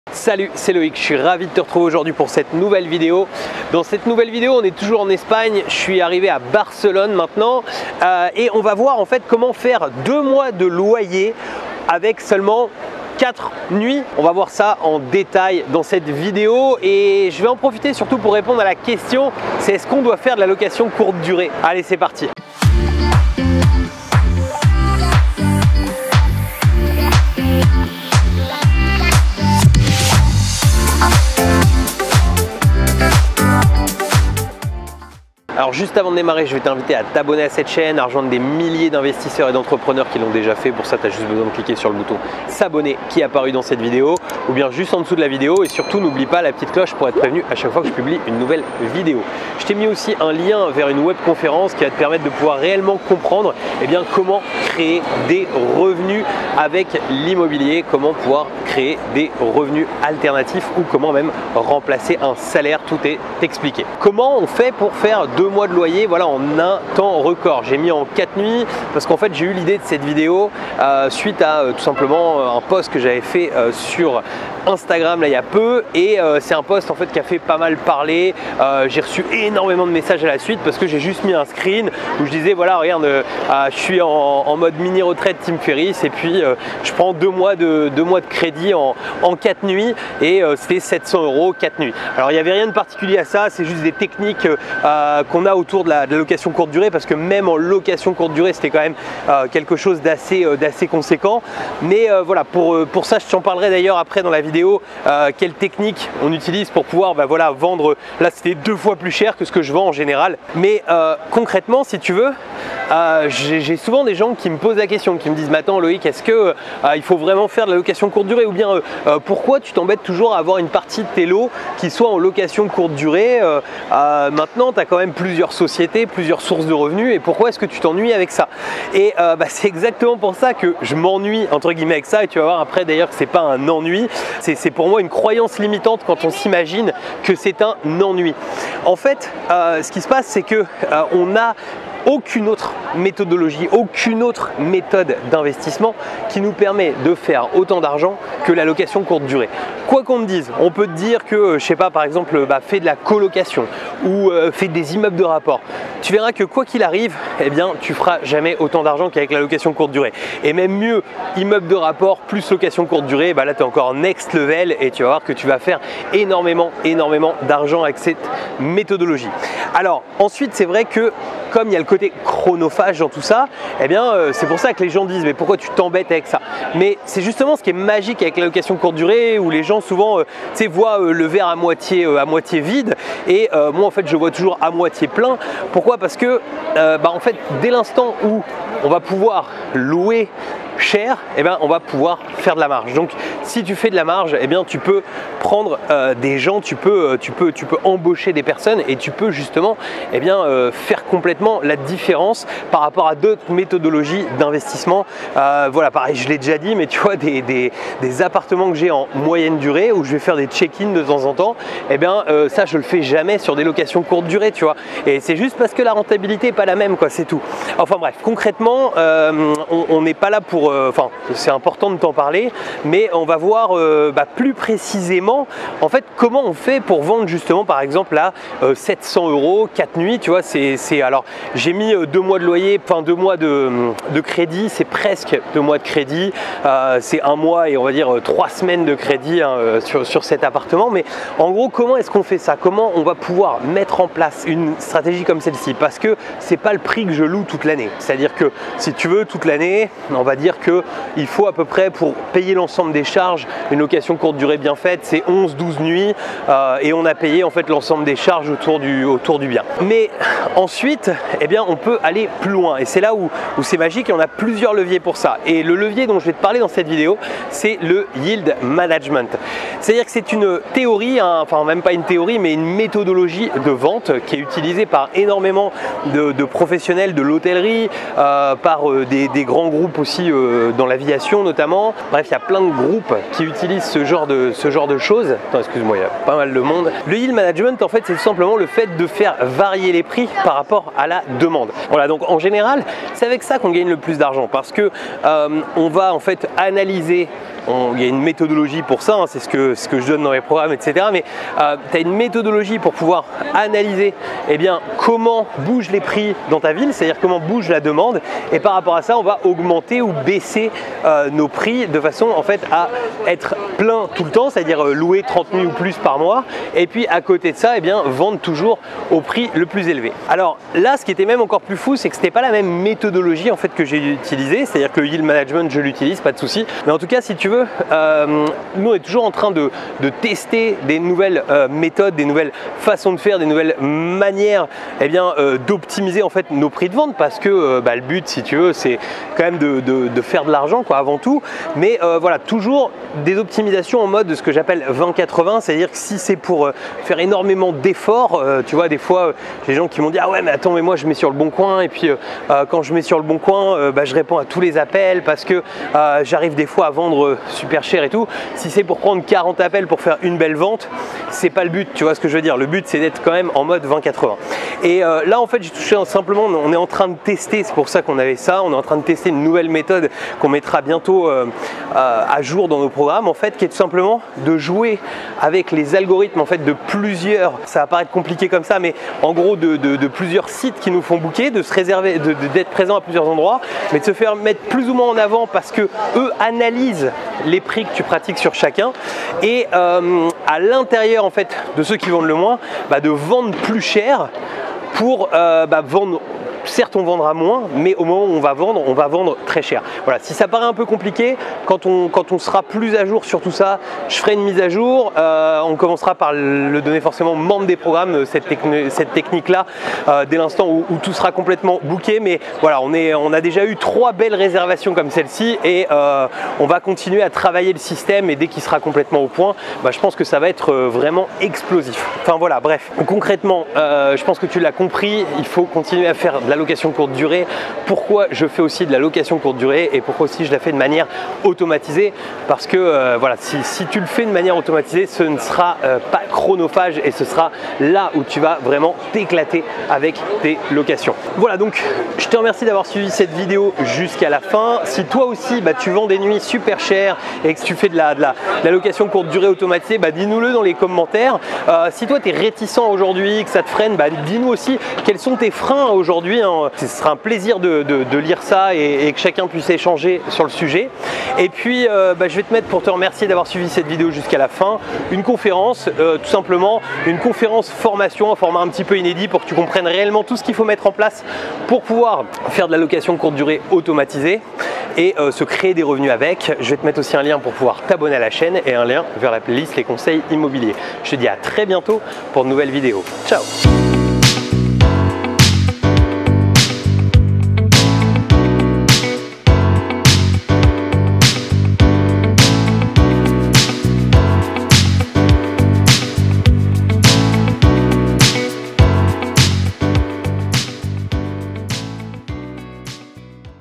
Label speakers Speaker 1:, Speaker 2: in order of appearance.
Speaker 1: Salut, c'est Loïc, je suis ravi de te retrouver aujourd'hui pour cette nouvelle vidéo. Dans cette nouvelle vidéo, on est toujours en Espagne, je suis arrivé à Barcelone maintenant et on va voir en fait comment faire 2 mois de loyer avec seulement 4 nuits. On va voir ça en détail dans cette vidéo et je vais en profiter surtout pour répondre à la question, c'est est-ce qu'on doit faire de la location courte durée? Allez, c'est parti. Alors juste avant de démarrer, je vais t'inviter à t'abonner à cette chaîne, à rejoindre des milliers d'investisseurs et d'entrepreneurs qui l'ont déjà fait. Pour ça, tu as juste besoin de cliquer sur le bouton s'abonner qui est apparu dans cette vidéo ou bien juste en dessous de la vidéo. Et surtout, n'oublie pas la petite cloche pour être prévenu à chaque fois que je publie une nouvelle vidéo. Je t'ai mis aussi un lien vers une webconférence qui va te permettre de pouvoir réellement comprendre comment créer des revenus avec l'immobilier, comment pouvoir créer des revenus alternatifs ou comment même remplacer un salaire. Tout est expliqué. Comment on fait pour faire 2 mois de loyer en un temps record? J'ai mis en 4 nuits parce qu'en fait j'ai eu l'idée de cette vidéo suite à tout simplement un post que j'avais fait sur Instagram là il y a peu et c'est un post en fait qui a fait pas mal parler. J'ai reçu énormément de messages à la suite parce que j'ai juste mis un screen où je disais voilà regarde je suis en mode mini retraite Tim Ferriss et puis je prends 2 mois de crédit en 4 nuits et c'était 700 € 4 nuits. Alors il n'y avait rien de particulier à ça, c'est juste des techniques qu'on a autour de la location courte durée parce que même en location courte durée c'était quand même quelque chose d'assez conséquent. Mais voilà, pour ça je t'en parlerai d'ailleurs après dans la vidéo quelle technique on utilise pour pouvoir vendre. Là c'était 2 fois plus cher que ce que je vends en général. Mais concrètement si tu veux, j'ai souvent des gens qui me posent la question, qui me disent mais attends Loïc, est-ce que il faut vraiment faire de la location courte durée ou bien pourquoi tu t'embêtes toujours à avoir une partie de tes lots qui soit en location courte durée? Maintenant tu as quand même plusieurs sociétés, plusieurs sources de revenus et pourquoi est-ce que tu t'ennuies avec ça? Et c'est exactement pour ça que je m'ennuie entre guillemets avec ça et tu vas voir après d'ailleurs que c'est pas un ennui, c'est pour moi une croyance limitante quand on s'imagine que c'est un ennui. En fait ce qui se passe c'est que on n'a aucune autre méthodologie, aucune autre méthode d'investissement qui nous permet de faire autant d'argent que la location courte durée. Quoi qu'on te dise, on peut te dire que, je sais pas, par exemple, fais de la colocation ou fais des immeubles de rapport. Tu verras que quoi qu'il arrive, tu feras jamais autant d'argent qu'avec la location courte durée. Et même mieux, immeuble de rapport plus location courte durée, là tu es encore next level et tu vas voir que tu vas faire énormément d'argent avec cette méthodologie. Alors ensuite, c'est vrai que comme il y a le côté chronophage dans tout ça, c'est pour ça que les gens disent mais pourquoi tu t'embêtes avec ça? Mais c'est justement ce qui est magique avec la location courte durée où les gens souvent voient le verre à moitié vide et moi en fait je vois toujours à moitié plein. Pourquoi? Parce que en fait dès l'instant où on va pouvoir louer cher, on va pouvoir faire de la marge. Donc si tu fais de la marge, tu peux prendre des gens, tu peux embaucher des personnes et tu peux justement faire complètement la différence par rapport à d'autres méthodologies d'investissement. Voilà, pareil, je l'ai déjà dit, mais tu vois des appartements que j'ai en moyenne durée où je vais faire des check-in de temps en temps, ça je le fais jamais sur des locations courte durée, tu vois. Et c'est juste parce que la rentabilité n'est pas la même, quoi, c'est tout. Enfin bref, concrètement, on n'est pas là pour c'est important de t'en parler, mais on va voir plus précisément en fait comment on fait pour vendre justement par exemple à 700 € 4 nuits, tu vois. Alors j'ai mis 2 mois de loyer, 2 mois de crédit, c'est presque 2 mois de crédit, c'est 1 mois et on va dire 3 semaines de crédit sur cet appartement. Mais en gros, comment est-ce qu'on fait ça? Comment on va pouvoir mettre en place une stratégie comme celle-ci? Parce que c'est pas le prix que je loue toute l'année, c'est-à-dire que si tu veux toute l'année, on va dire qu'il faut à peu près pour payer l'ensemble des charges, une location courte durée bien faite, c'est 11-12 nuits et on a payé en fait l'ensemble des charges autour du bien. Mais ensuite, on peut aller plus loin et c'est là où c'est magique et on a plusieurs leviers pour ça. Et le levier dont je vais te parler dans cette vidéo, c'est le yield management. C'est-à-dire que c'est une théorie, même pas une théorie, mais une méthodologie de vente qui est utilisée par énormément de professionnels de l'hôtellerie, par des grands groupes aussi dans l'aviation notamment. Bref, il y a plein de groupes qui utilisent ce genre de choses. Attends, excuse-moi, il y a pas mal de monde. Le yield management, en fait, c'est tout simplement le fait de faire varier les prix par rapport à la demande. Voilà, donc en général, c'est avec ça qu'on gagne le plus d'argent parce que on va en fait analyser il y a une méthodologie pour ça, hein, c'est ce que je donne dans mes programmes, etc. Mais tu as une méthodologie pour pouvoir analyser comment bougent les prix dans ta ville, c'est-à-dire comment bouge la demande, et par rapport à ça, on va augmenter ou baisser nos prix de façon en fait à être plein tout le temps, c'est-à-dire louer 30 nuits ou plus par mois, et puis à côté de ça, vendre toujours au prix le plus élevé. Alors là, ce qui était même encore plus fou, c'est que c'était pas la même méthodologie en fait que j'ai utilisée, c'est-à-dire que le yield management, je l'utilise, pas de souci. Mais en tout cas, si tu veux, nous on est toujours en train de tester des nouvelles méthodes, des nouvelles façons de faire, des nouvelles manières d'optimiser en fait nos prix de vente, parce que le but, si tu veux, c'est quand même de faire de l'argent avant tout. Mais voilà, toujours des optimisations en mode de ce que j'appelle 20-80, c'est-à-dire que si c'est pour faire énormément d'efforts, tu vois, des fois j'ai des gens qui m'ont dit ah ouais mais attends, mais moi je mets sur le bon coin, et puis quand je mets sur le bon coin, je réponds à tous les appels parce que j'arrive des fois à vendre super cher et tout. Si c'est pour prendre 40 appels pour faire une belle vente, c'est pas le but, tu vois ce que je veux dire. Le but c'est d'être quand même en mode 20-80. Et là en fait j'ai touché simplement, on est en train de tester, c'est pour ça qu'on avait ça, on est en train de tester une nouvelle méthode qu'on mettra bientôt à jour dans nos programmes, en fait, qui est tout simplement de jouer avec les algorithmes en fait de plusieurs, ça va paraître compliqué comme ça, mais en gros de plusieurs sites qui nous font booker, de se réserver, d'être présent à plusieurs endroits, mais de se faire mettre plus ou moins en avant parce que eux analysent les prix que tu pratiques sur chacun, et à l'intérieur en fait de ceux qui vendent le moins, de vendre plus cher pour vendre. Certes, on vendra moins, mais au moment où on va vendre très cher. Voilà, si ça paraît un peu compliqué, quand on sera plus à jour sur tout ça, je ferai une mise à jour. On commencera par le donner forcément aux membres des programmes, cette technique-là, dès l'instant où tout sera complètement booké. Mais voilà, on a déjà eu 3 belles réservations comme celle-ci, et on va continuer à travailler le système, et dès qu'il sera complètement au point, je pense que ça va être vraiment explosif. Enfin voilà, bref. Concrètement, je pense que tu l'as compris, il faut continuer à faire de la location courte durée. Pourquoi je fais aussi de la location courte durée, et pourquoi aussi je la fais de manière automatisée? Parce que voilà, si tu le fais de manière automatisée, ce ne sera pas chronophage, et ce sera là où tu vas vraiment t'éclater avec tes locations. Voilà, donc je te remercie d'avoir suivi cette vidéo jusqu'à la fin. Si toi aussi tu vends des nuits super chères et que tu fais de la location courte durée automatisée, dis-nous-le dans les commentaires. Si toi tu es réticent aujourd'hui, que ça te freine, dis-nous aussi quels sont tes freins aujourd'hui. Ce sera un plaisir de lire ça, et que chacun puisse échanger sur le sujet. Et puis je vais te mettre, pour te remercier d'avoir suivi cette vidéo jusqu'à la fin, une conférence, tout simplement une conférence formation, un format un petit peu inédit, pour que tu comprennes réellement tout ce qu'il faut mettre en place pour pouvoir faire de la location courte durée automatisée et se créer des revenus avec. Je vais te mettre aussi un lien pour pouvoir t'abonner à la chaîne, et un lien vers la playlist Les conseils immobiliers. Je te dis à très bientôt pour de nouvelles vidéos. Ciao!